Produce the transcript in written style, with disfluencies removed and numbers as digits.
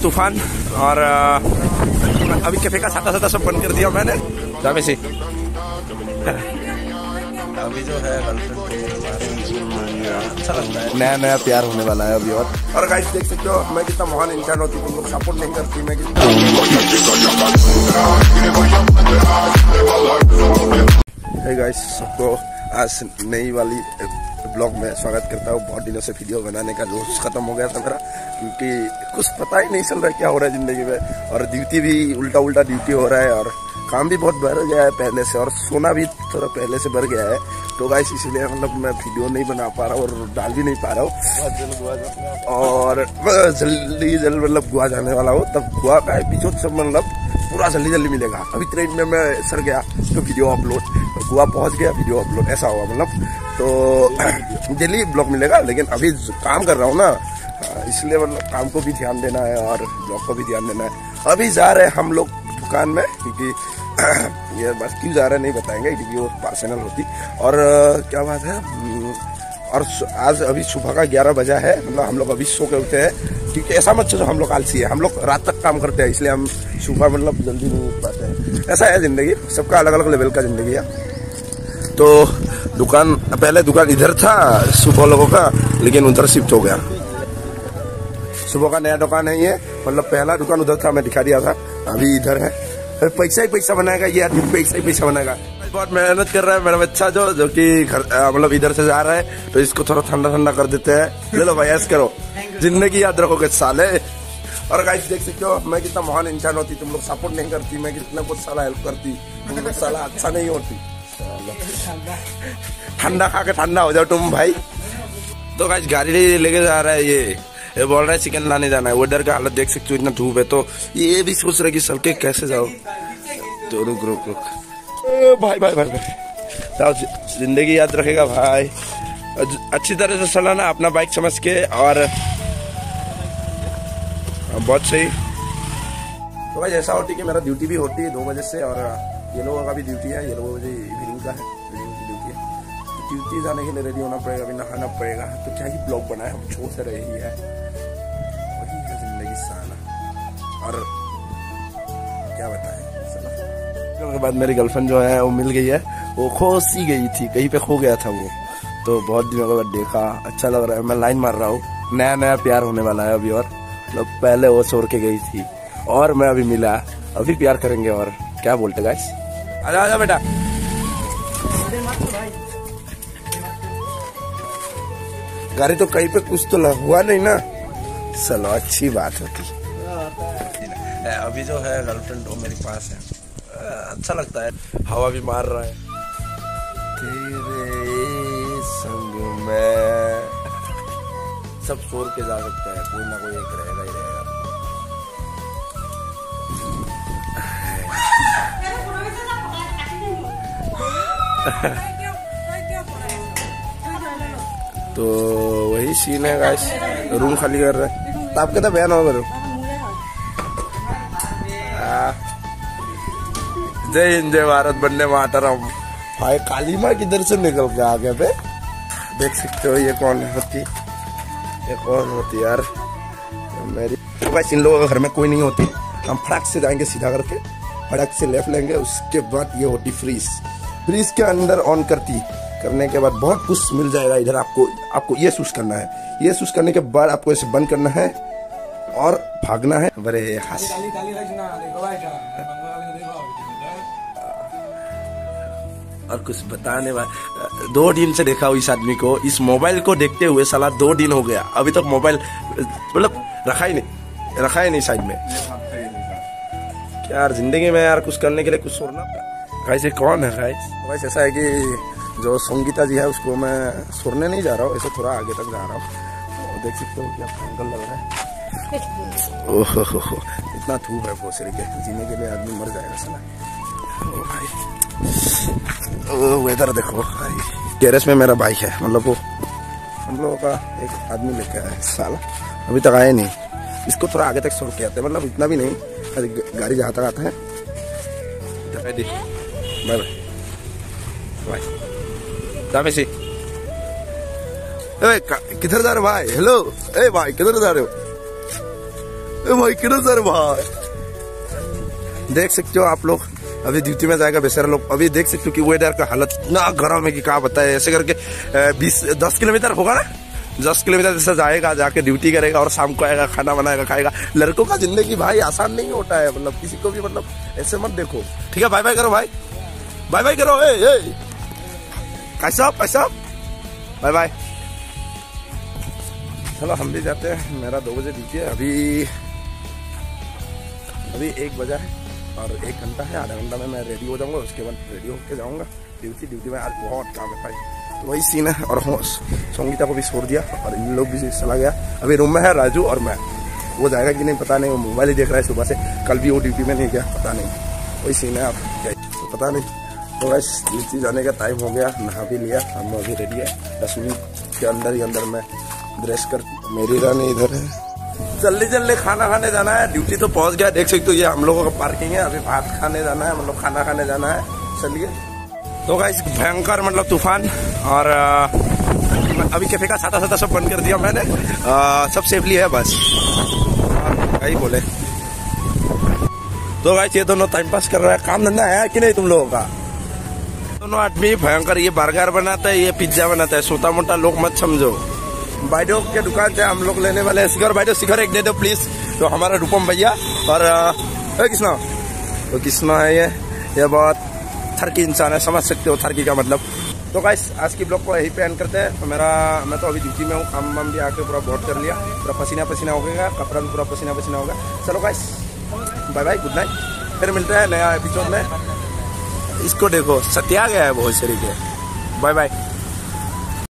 तूफान और अभी कैफे का साटा सब बंद कर दिया मैंने। जावे से अभी जो है अच्छा लगता है, नया नया प्यार होने वाला है अभी। और गाइस देख सकते हो मैं कितना महान इंसान होती, तुम लोग सपोर्ट नहीं करती, मैं कितना। हे गाइस सबको आज नई वाली ब्लॉग में स्वागत करता हूँ। बहुत दिनों से वीडियो बनाने का जोश खत्म हो गया था मेरा, क्योंकि कुछ पता ही नहीं चल रहा क्या हो रहा है जिंदगी में, और ड्यूटी भी उल्टा ड्यूटी हो रहा है, और काम भी बहुत बढ़ गया है पहले से, और सोना भी थोड़ा पहले से बढ़ गया है। तो गाइस इसलिए मतलब मैं वीडियो नहीं बना पा रहा हूँ और डाल भी नहीं पा रहा हूँ, और जल्दी मतलब गोवा जाने वाला हूँ। तब गोवा का एपिसोड सब मतलब पूरा जल्दी मिलेगा। अभी ट्रेन में मैं सर गया तो वीडियो अपलोड, गोवा पहुंच गया वीडियो अपलोड, ऐसा हुआ मतलब। तो जल्दी ब्लॉग मिलेगा, लेकिन अभी काम कर रहा हूँ ना, इसलिए मतलब काम को भी ध्यान देना है और ब्लॉग को भी ध्यान देना है। अभी जा रहे हैं हम लोग दुकान में, क्योंकि ये बात क्यों जा रहे हैं नहीं बताएंगे, क्योंकि वो पर्सनल होती। और क्या बात है, और आज अभी सुबह का 11 बजा है, मतलब हम लोग अभी सो के उठे हैं, क्योंकि ऐसा मत सोचो हम लोग आलसी है, हम लोग रात तक काम करते हैं, इसलिए हम सुबह मतलब जल्दी नहीं उठ पाते हैं। ऐसा है जिंदगी, सबका अलग अलग लेवल का जिंदगी है। तो दुकान पहले दुकान इधर था सुबह लोगों का, लेकिन उधर शिफ्ट हो गया। सुबह का नया दुकान है ये, मतलब पहला दुकान उधर था, मैं दिखा दिया था, अभी इधर है। पैसा ही पैसा बनाएगा ये आदमी, पैसा ही पैसा बनाएगा। बहुत मेहनत कर रहा है मेरा बच्चा जो कि मतलब इधर से जा रहा है, तो इसको थोड़ा ठंडा कर देते हैं। ले लो भाई, ऐसे करो, जिंदगी याद रखोगे साले। और गाइस देख सकते हो मैं कितना महान इंसान होती, तुम लोग सपोर्ट नहीं करती, मैं कितना कुछ साला हेल्प करती, तुम लोग साला अच्छा नहीं होती। ठंडा खा के ठंडा हो जाओ तुम भाई। तो गाइस गाड़ी लेके जा रहा है, ये बोल रहा है चिकन लाने जाना है। वेदर का हालत देख सकते हो, इतना धूप है, तो ये भी सोच रहे कि सबके कैसे जाओ। तो रुक भाई जाओ, जिंदगी याद रखेगा भाई, अच्छी तरह से चलाना अपना बाइक समझ के। और बहुत सही। तो भाई ऐसा होती कि मेरा ड्यूटी भी होती है 2 बजे से, और ये लोगों का भी ड्यूटी है, ये लोगों इवनिंग का है, इवनिंग की ड्यूटी है। तो ड्यूटी जाने के लिए रेडी होना पड़ेगा, अभी नहाना पड़ेगा। तो क्या ही ब्लॉग बनाए, हम छोड़ से रहे ही है, वही है जिंदगी साला। और क्या बताएं, उसके बाद मेरी गर्लफ्रेंड जो है वो मिल गई है, वो खो सी गई थी, कहीं पे खो गया था वो, तो बहुत दिनों के बाद देखा, अच्छा लग रहा है। मैं लाइन मार रहा हूँ, नया प्यार होने वाला है अभी। और मतलब पहले वो छोड़ के गई थी और मैं अभी मिला, अभी प्यार करेंगे। और क्या बोलते गाइस, आजा बेटा। गाड़ी तो कहीं पे कुछ तो हुआ नहीं ना, चलो अच्छी बात होती। अभी जो है गर्लफ्रेंड वो मेरे पास है, अच्छा लगता है, हवा भी मार रहा है। तेरे संग में सब छोड़ के जा सकता है, कोई ना कोई एक रहेगा ही रहेगा। तो वही सीन है गाइस, रूम खाली कर रहे हैं। तो आपके तो बयान होगा जय हिंद जय भारत, वंदे मातरम। भाई काली माँ किधर से निकल के आगे पे देख सकते हो। ये कौन होती, ये कौन होती यार मेरी। बस इन लोगों के घर में कोई नहीं होती, हम फटाक से जाएंगे सीधा करके, फटाक से लेफ्ट लेंगे, उसके बाद ये होती फ्रीज के अंदर ऑन करने के बाद बहुत कुछ मिल जाएगा इधर। आपको ये स्विच करना है, ये स्विच करने के बाद आपको इसे बंद करना है और भागना है। बड़े हंस और कुछ बताने वाला, 2 दिन से देखा हूँ इस आदमी को, इस मोबाइल को देखते हुए साला 2 दिन हो गया, अभी तक मोबाइल मतलब रखा ही नहीं साइड में। क्या यार जिंदगी में यार कुछ करने के लिए कुछ छोड़ना। गाइस ये कौन है गाइस? ऐसा है कि जो संगीता जी है उसको मैं छोड़ने नहीं जा रहा हूँ, ऐसे थोड़ा आगे तक जा रहा हूँ। देख सकते हो क्या एंगल लग रहा है। ओहो इतना धूप है भोसड़ी के, जीने के लिए आदमी मर जाएगा साला। ओ भाई वेदर देखो भाई। टेरेस में मेरा बाइक है, मतलब वो हम लोगों का एक आदमी लेके आया है साला, अभी तक आया नहीं। इसको थोड़ा आगे तक छोड़ के आते हैं, मतलब इतना भी नहीं, गाड़ी जहाँ तक आता है। Bye bye bye. किधर जा रहे हो भाई? हेलो ए भाई किधर जा रहे हो? भाई किधर सर भाई देख सकते हो आप लोग। अभी ड्यूटी में जाएगा बेचारा लोग। अभी देख सकते हो कि वेदर का हालत इतना गर्म है कि क्या बताए। ऐसे करके 10 किलोमीटर होगा ना, 10 किलोमीटर जैसे जाएगा, जाके ड्यूटी करेगा और शाम को आएगा, खाना बनाएगा, खाएगा। लड़कों का जिंदगी भाई आसान नहीं होता है, मतलब किसी को भी मतलब ऐसे मत देखो। ठीक है, बाय बाय करो भाई, बाय बाय करो। कैसा बाय बाय। चलो हम भी जाते हैं, मेरा 2 बजे ड्यूटी है। अभी 1 बजा है और 1 घंटा है, आधा घंटा में मैं रेडी हो जाऊंगा। उसके बाद रेडी होकर जाऊंगा ड्यूटी में। आज बहुत काम है भाई, तो वही सीन है। और संगीता को भी छोड़ दिया और इन लोग भी चला गया। अभी रूम में है राजू और मैं। वो जाएगा कि नहीं पता नहीं, वो मोबाइल ही देख रहा है सुबह से। कल भी वो ड्यूटी में नहीं गया, पता नहीं, वही सीन है। आप क्या तो पता नहीं। तो बस ड्यूटी जाने का टाइम हो गया, नहा भी लिया, हम अभी रेडी है। 10 मिनट के अंदर ही अंदर मैं ड्रेस कर, मेरी रानी इधर है। जल्दी खाना खाने जाना है। ड्यूटी तो पहुंच गया, देख सकते हो ये हम लोगों का पार्किंग है। अभी भात खाने जाना है, मतलब खाना खाने जाना है। चलिए। तो गाइस भयंकर मतलब तूफान, और अभी कैफे का छाता सब बंद कर दिया मैंने। सब सेफली है बस, और क्या ही बोले। तो गाइस ये दोनों टाइम पास कर रहा है। काम धंधा है कि नहीं तुम लोगों का? दोनों आदमी भयंकर, ये बर्गर बनाता है, ये पिज्जा बनाता है। छोटा मोटा लोग मत समझो। बाइडो के दुकान से हम लोग लेने वाले हैं शिखर। बाइडो शिखर एक दे दो प्लीज। तो हमारा रूपम भैया और कृष्णा, तो कृष्णा है ये बहुत थरकी इंसान है, समझ सकते हो थरकी का मतलब। तो गाइस आज की ब्लॉग को यहीं पे एंड करते हैं। तो मैं तो अभी ड्यूटी में हूँ, काम वाम भी आके पूरा बहुत कर लिया, पूरा पसीना हो गया, कपड़ा भी पूरा पसीना हो गया। चलो guys bye bye, good night, फिर मिलते हैं नया एपिसोड में। इसको देखो सत्या गया है बहुत शरीर के। Bye bye.